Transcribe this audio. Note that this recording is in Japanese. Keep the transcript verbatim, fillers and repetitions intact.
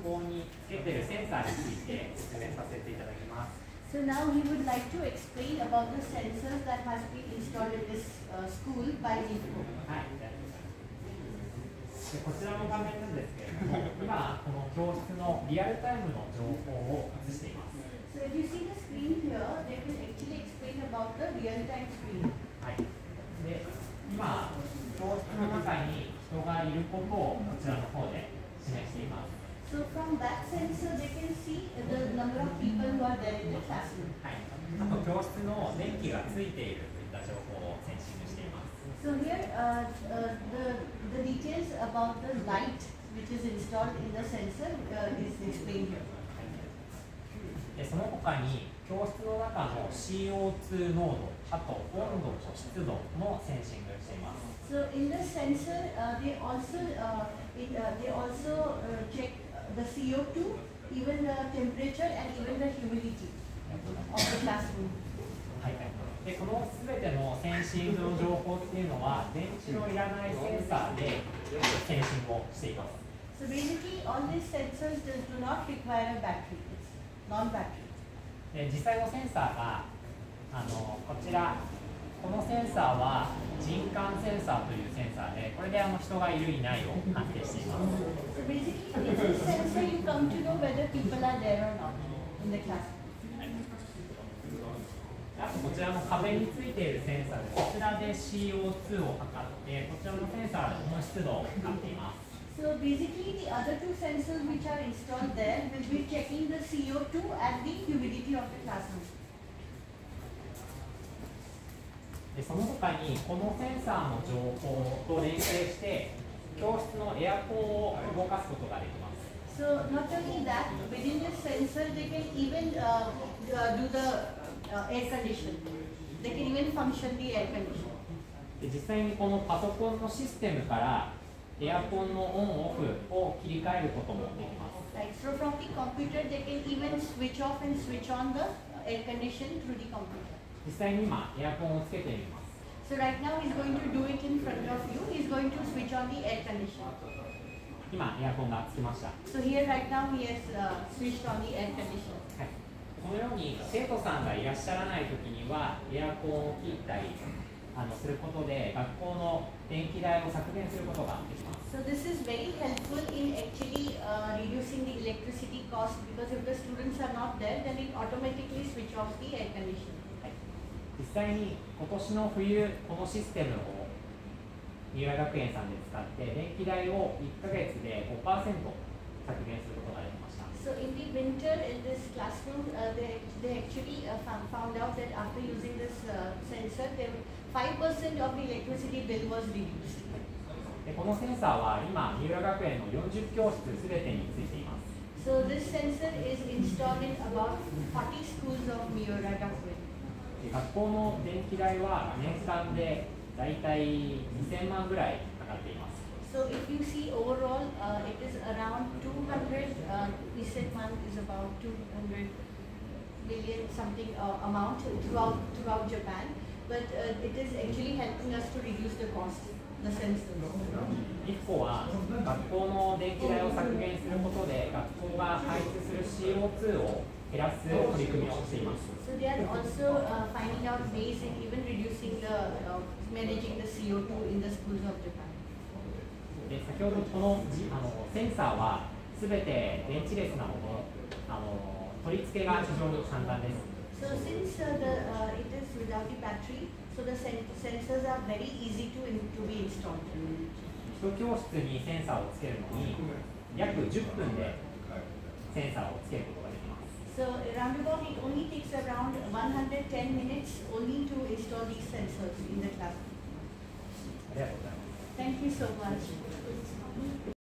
行につけているセンサーについて説明させていただきます。 So now he would like to explain about the sensors that has been installed in this uh, school by NIFCO. はい、でこちらの画面なんですけれども、今この教室のリアルタイムの情報を映しています。 So if you see the screen here, they will actually explain about the real-time screen. はい。で、今教室の中に人がいることをこちらの方で示しています。 So from that sensor, they can see the number of people who are there in the classroom. はい。あと教室の電気がついているといった情報をセンシングしています。 So here, uh, uh, the the details about the light which is installed in the sensor uh, is explained here. でその他に教室の中の シーオーツー 濃度、あと温度と湿度もセンシングしています。 So in the sensor, uh, they also uh, it, uh, they also uh, check the C O two, even the temperature and even the humidity of the classroom. はい。でこのすべてのセンシングの情報っていうのは電池のいらないセンサーでセンシングをしています。 So basically, all these sensors do do not require a battery. It's non-battery. で実際のセンサーがあのこちらこのセンサーは人感センサーというセンサーでこれであの人がいるいないを判定しています。 So basically, with this sensor, you come to know whether people are there or not in the classroom. あとこちらの壁についているセンサーでこちらで シーオーツー を測ってこちらのセンサーの湿度を測っています。 So basically, the other two sensors which are installed there will be checking the C O two and the humidity of the classroom. でその他にこのセンサーの情報と連携して教室のエアコンを動かすことができます。 So not only that, within this sensor, they can even uh, uh, do the uh, air condition. They can even function the air condition. で実際にこのパソコンのシステムからエアコンのオンオフを切り替えることもできます。 Right. So from the computer, they can even switch off and switch on the air condition through the computer. 実際に今エアコンをつけてみます。 So right now, he's going to do it in front of you. He's going to switch on the air condition. 今エアコンがつきました。 So here right now, he has uh, switched on the air condition. はい、このように生徒さんがいらっしゃらないときにはエアコンを切ったりあのすることで学校の電気代を削減することができます。 So this is very helpful in actually uh, reducing the electricity cost because if the students are not there, then it automatically switch off the air condition. 実際に今年の冬このシステムを三浦学園さんで使って電気代をいっかげつで ごパーセント 削減することができました。 So in the winter in this classroom, uh, they, they actually uh, found, found out that after using this uh, sensor, they, five percent of the electricity bill was reduced. でこのセンサーは今三浦学園のよんじゅっきょうしつすべてについています。 So this sensor is installed in about forty schools of Miura Gakuen. 学校の電気代は年間でだいたいにせんまんぐらいかかっています。 So if you see overall, uh, it is around two hundred, uh, we said one is about two hundred million something uh, amount throughout, throughout Japan, but uh, it is actually helping us to reduce the cost, the sensors. いっこは学校の電気代を削減することで学校が排出する シーオーツー を減らす取り組みをしています。 So they are also uh, finding out ways in even reducing the, uh, managing the C O two in the schools of Japan. で先ほどこのじあのセンサーはすべて電池レスなのであの取り付けが非常に簡単です。 So since uh, the, uh, it is without the battery, so the sen sensors are very easy to, in to be installed. 一教室にセンサーをつけるのに約じゅっぷんでセンサーをつけることができます。 So around about it only takes around one hundred ten minutes only to install these sensors in the classroom. ありがとうございます。 Thank you so much.